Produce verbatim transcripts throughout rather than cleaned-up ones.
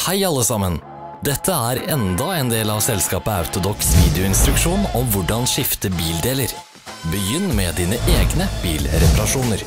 Hei alle sammen! Dette er enda en del av selskapet Autodox videoinstruksjon om hvordan skifte bildeler. Begynn med dine egne bilreparasjoner.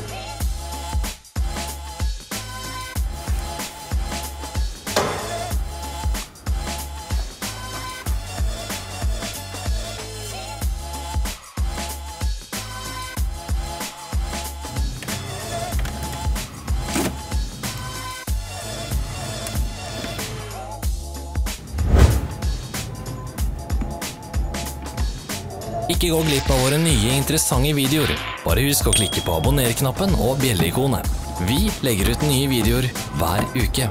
Ikke gå glipp av våre nye interessante videoer. Bare husk å klikke på abonner-knappen og bjelle-ikonet. Vi legger ut nye videoer hver uke.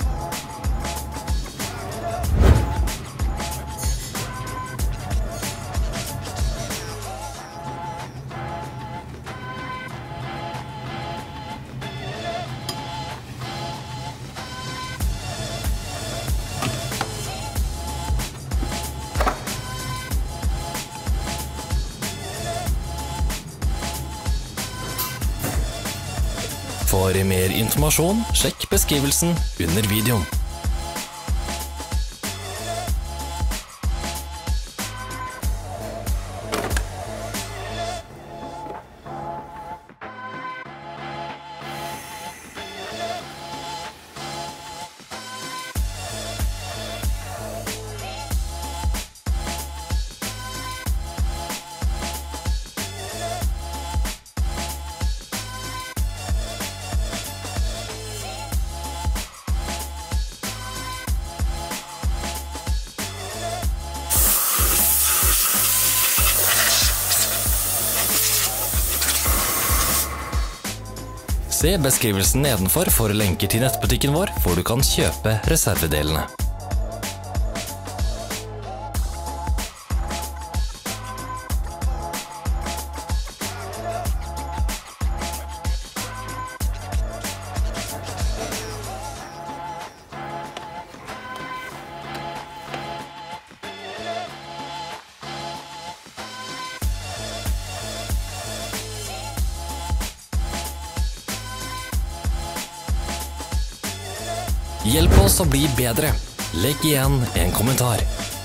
For mer informasjon, sjekk beskrivelsen under videoen. Se beskrivelsen nedenfor for lenker til nettbutikken vår, hvor du kan kjøpe reservedelene. Hjelp oss å bli bedre. Legg igjen en kommentar.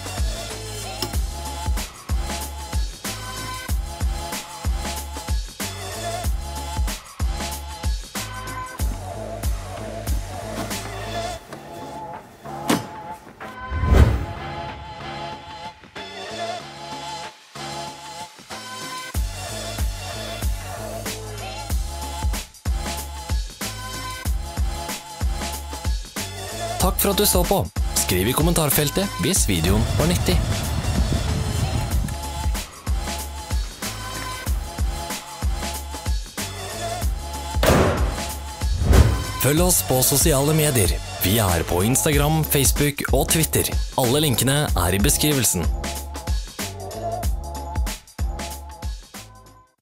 Takk for at du så på. Skriv i kommentarfeltet hvis videoen var nyttig. Følg oss på sosiale medier. Vi er på Instagram, Facebook og Twitter. Alle linkene er i beskrivelsen.